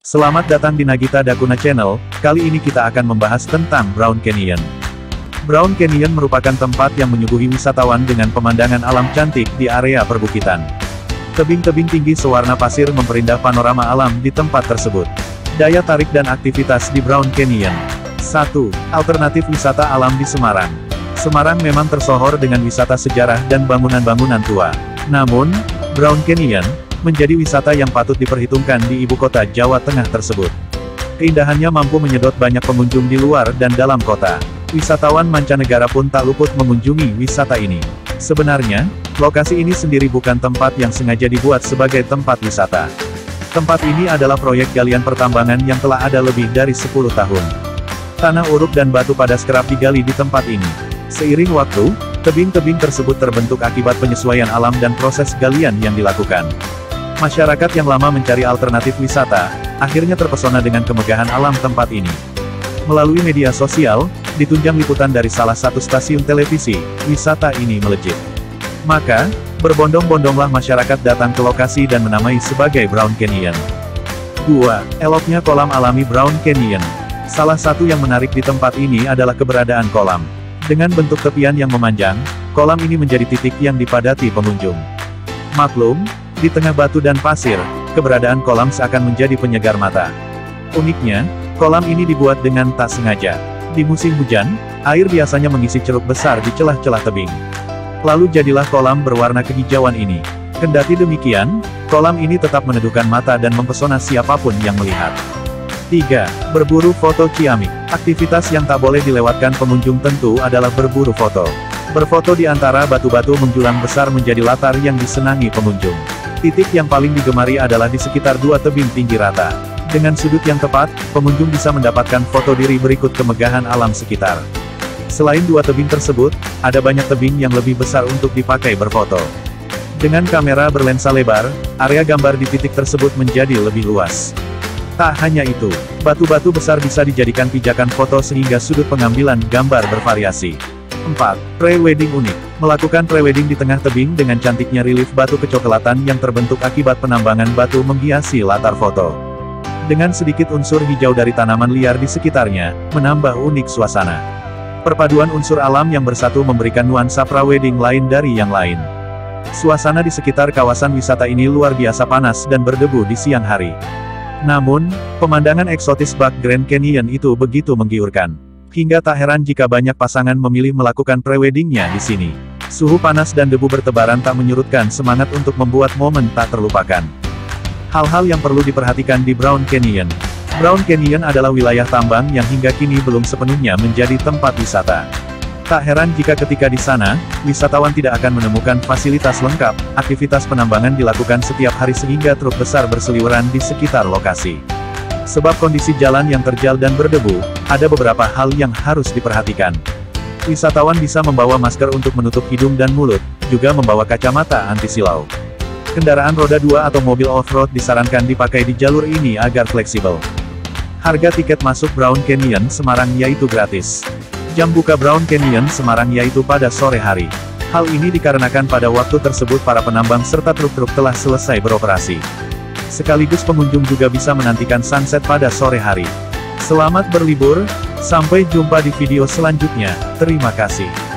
Selamat datang di Nagita Dakuna Channel. Kali ini kita akan membahas tentang Brown Canyon. Brown Canyon merupakan tempat yang menyuguhi wisatawan dengan pemandangan alam cantik di area perbukitan. Tebing-tebing tinggi sewarna pasir memperindah panorama alam di tempat tersebut. Daya tarik dan aktivitas di Brown Canyon. 1. Alternatif wisata alam di Semarang. Semarang memang tersohor dengan wisata sejarah dan bangunan-bangunan tua. Namun, Brown Canyon menjadi wisata yang patut diperhitungkan di ibu kota Jawa Tengah tersebut. Keindahannya mampu menyedot banyak pengunjung di luar dan dalam kota. Wisatawan mancanegara pun tak luput mengunjungi wisata ini. Sebenarnya, lokasi ini sendiri bukan tempat yang sengaja dibuat sebagai tempat wisata. Tempat ini adalah proyek galian pertambangan yang telah ada lebih dari 10 tahun. Tanah uruk dan batu padas kerap digali di tempat ini. Seiring waktu, tebing-tebing tersebut terbentuk akibat penyesuaian alam dan proses galian yang dilakukan. Masyarakat yang lama mencari alternatif wisata, akhirnya terpesona dengan kemegahan alam tempat ini. Melalui media sosial, ditunjang liputan dari salah satu stasiun televisi, wisata ini melejit. Maka, berbondong-bondonglah masyarakat datang ke lokasi dan menamai sebagai Brown Canyon. 2. Eloknya kolam alami Brown Canyon. Salah satu yang menarik di tempat ini adalah keberadaan kolam. Dengan bentuk tepian yang memanjang, kolam ini menjadi titik yang dipadati pengunjung. Maklum, di tengah batu dan pasir, keberadaan kolam seakan menjadi penyegar mata. Uniknya, kolam ini dibuat dengan tak sengaja. Di musim hujan, air biasanya mengisi ceruk besar di celah-celah tebing. Lalu jadilah kolam berwarna kehijauan ini. Kendati demikian, kolam ini tetap meneduhkan mata dan mempesona siapapun yang melihat. 3. Berburu foto ciamik. Aktivitas yang tak boleh dilewatkan pengunjung tentu adalah berburu foto. Berfoto di antara batu-batu menjulang besar menjadi latar yang disenangi pengunjung. Titik yang paling digemari adalah di sekitar dua tebing tinggi rata. Dengan sudut yang tepat, pengunjung bisa mendapatkan foto diri berikut kemegahan alam sekitar. Selain dua tebing tersebut, ada banyak tebing yang lebih besar untuk dipakai berfoto. Dengan kamera berlensa lebar, area gambar di titik tersebut menjadi lebih luas. Tak hanya itu, batu-batu besar bisa dijadikan pijakan foto sehingga sudut pengambilan gambar bervariasi. 4. Pre-wedding unik. Melakukan pre-wedding di tengah tebing dengan cantiknya relief batu kecoklatan yang terbentuk akibat penambangan batu menghiasi latar foto. Dengan sedikit unsur hijau dari tanaman liar di sekitarnya, menambah unik suasana. Perpaduan unsur alam yang bersatu memberikan nuansa pra-wedding lain dari yang lain. Suasana di sekitar kawasan wisata ini luar biasa panas dan berdebu di siang hari. Namun, pemandangan eksotis bak Grand Canyon itu begitu menggiurkan. Hingga tak heran jika banyak pasangan memilih melakukan pre-weddingnya di sini. Suhu panas dan debu bertebaran tak menyurutkan semangat untuk membuat momen tak terlupakan. Hal-hal yang perlu diperhatikan di Brown Canyon. Brown Canyon adalah wilayah tambang yang hingga kini belum sepenuhnya menjadi tempat wisata. Tak heran jika ketika di sana, wisatawan tidak akan menemukan fasilitas lengkap. Aktivitas penambangan dilakukan setiap hari sehingga truk besar berseliweran di sekitar lokasi. Sebab kondisi jalan yang terjal dan berdebu, ada beberapa hal yang harus diperhatikan. Wisatawan bisa membawa masker untuk menutup hidung dan mulut, juga membawa kacamata anti silau. Kendaraan roda 2 atau mobil off-road disarankan dipakai di jalur ini agar fleksibel. Harga tiket masuk Brown Canyon Semarang yaitu gratis. Jam buka Brown Canyon Semarang yaitu pada sore hari. Hal ini dikarenakan pada waktu tersebut para penambang serta truk-truk telah selesai beroperasi. Sekaligus pengunjung juga bisa menantikan sunset pada sore hari. Selamat berlibur, sampai jumpa di video selanjutnya, terima kasih.